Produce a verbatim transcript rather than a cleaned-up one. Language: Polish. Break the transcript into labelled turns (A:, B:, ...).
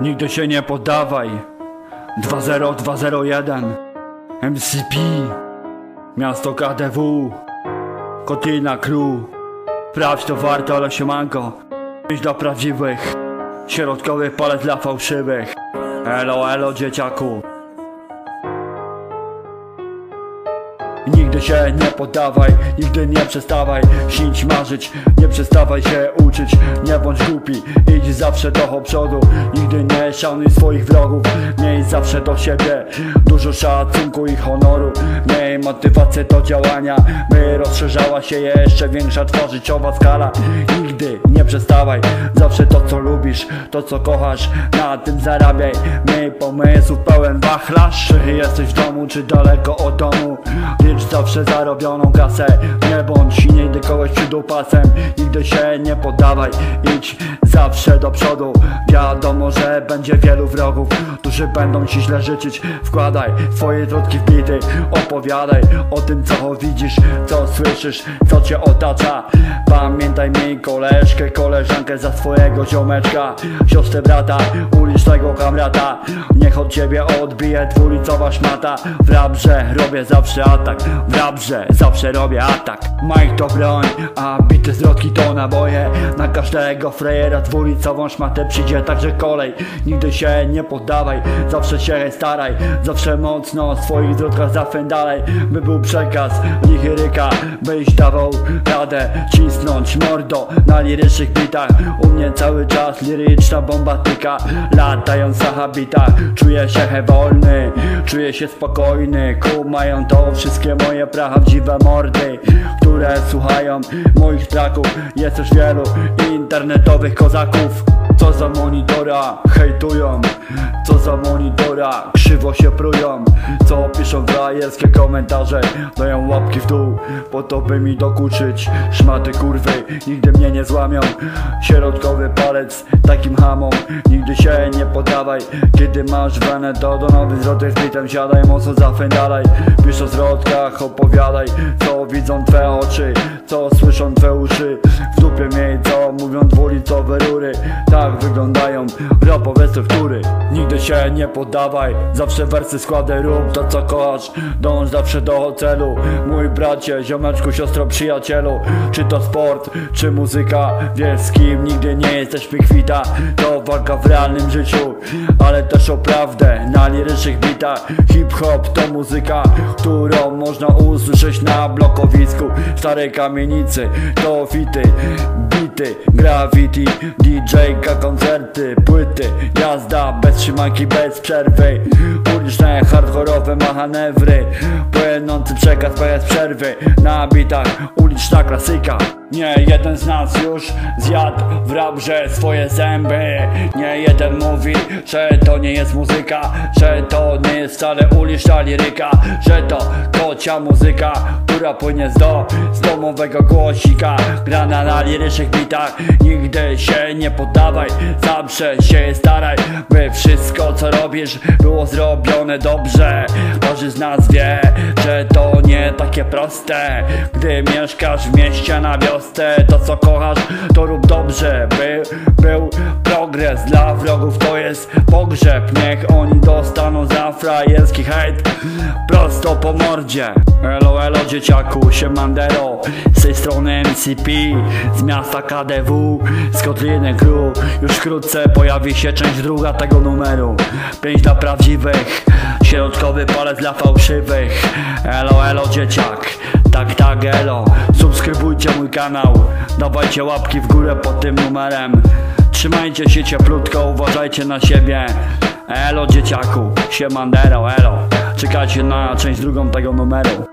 A: Nigdy się nie poddawaj. Dwa zero dwa zero jeden M C P, miasto K D W, Kotlina Crew. Sprawdź to warto, ale siemanko. Idź dla prawdziwych, środkowy palec dla fałszywych. Elo, elo dzieciaku. Nigdy się nie poddawaj, nigdy nie przestawaj śnić, marzyć, nie przestawaj się uczyć, nie bądź głupi, idź zawsze do przodu. Nigdy nie szanuj swoich wrogów, miej zawsze do siebie dużo szacunku i honoru. Miej motywację do działania, by rozszerzała się jeszcze większa tworzyciowa skala. Nigdy nie przestawaj, zawsze to co lubisz, to co kochasz, na tym zarabiaj. Miej pomysłów pełen wachlarz, czy jesteś w domu, czy daleko od domu, licz zawsze zarobioną kasę. Nie bądź i nie idę kogoś przed upasem. Nigdy się nie poddawaj, idź zawsze do przodu. Wiadomo, że będzie wielu wrogów, którzy będą ci źle życzyć. Wkładaj swoje trudki w bity, opowiadaj o tym co widzisz, co słyszysz, co cię otacza. Pamiętaj, miej koleżkę, koleżankę za swojego ziomeczka, siostrę, brata, ulicznego kamrata. Niech od ciebie odbije dwulicowa szmata. W rabrze robię zawsze atak, w rabrze zawsze robię atak. Mike to broń, a bity zwrotki to naboje. Na każdego frejera dwulicową szmatę przyjdzie także kolej. Nigdy się nie poddawaj, zawsze się staraj, zawsze mocno w swoich zwrotkach zafędalej. By był przekaz liryka, byś dawał radę cisnąć mordo na lirycznych bitach. U mnie cały czas liryczna bombatyka, latająca habita. Czuję się wolny, czuję się spokojny. Kumają to wszystkie moje prawdziwe mordy, które słuchają moich traków. Jest też wielu internetowych kozaków, co za monitora hejtują, co za monitora krzywo się prują, co piszą frajerskie komentarze, dają łapki w dół po to by mi dokuczyć. Szmaty kurwy nigdy mnie nie złamią, środkowy palec takim hamom. Nigdy się nie poddawaj, kiedy masz wenę to do nowych zwrotek z bitem siadaj, mocno zafędalaj. Pisz o zwrotkach, opowiadaj, co widzą twe oczy, co słyszą twe uszy. W dupie miej, co mówią dwulicowe rury, tak wyglądają rapowe struktury. Nigdy się nie poddawaj, zawsze wersy składaj, rób to co kochasz, dąż zawsze do celu. Mój bracie, ziomeczku, siostro, przyjacielu, czy to sport, czy muzyka, wiesz z kim nigdy nie jesteśmy kwita. To walka w realnym życiu, ale też o prawdę na lirycznych bitach. Hip-hop to muzyka, którą można usłyszeć na blokowisku starej kamienicy. To fity, bity, graffiti, D J-ka, koncerty, płyty, jazda bez trzymanki, bez przerwy. Uliczne, hardkorowe manewry, płynący przekaz bez przerwy. Na bitach uliczna klasyka. Nie jeden z nas już zjadł w rabrze swoje zęby. Nie jeden mówi, że to nie jest muzyka, że to nie jest wcale uliczna liryka, że to kocia muzyka, która płynie z, do, z domowego głosika, grana na lirycznych bitach. Nigdy się nie poddawaj, zawsze się staraj, by wszystko co robisz było zrobione dobrze. Każdy z nas wie, że to nie takie proste, gdy mieszkasz w mieście na wiosce. To co kochasz, to rób dobrze, by był progres. Dla wrogów to jest pogrzeb, niech oni dostaną za frajerski hejt prosto po mordzie. Elo, elo dzieciaku, siemandero, z tej strony M C P, z miasta K D W, z Kotliny Crew. Już wkrótce pojawi się część druga tego numeru. Pięć dla prawdziwych, środkowy palec dla fałszywych. Elo, elo dzieciak, tak, tak, elo. Subskrybujcie mój kanał, dawajcie łapki w górę pod tym numerem. Trzymajcie się cieplutko, uważajcie na siebie. Elo dzieciaku, siemandero, elo. Czekajcie na część drugą tego numeru.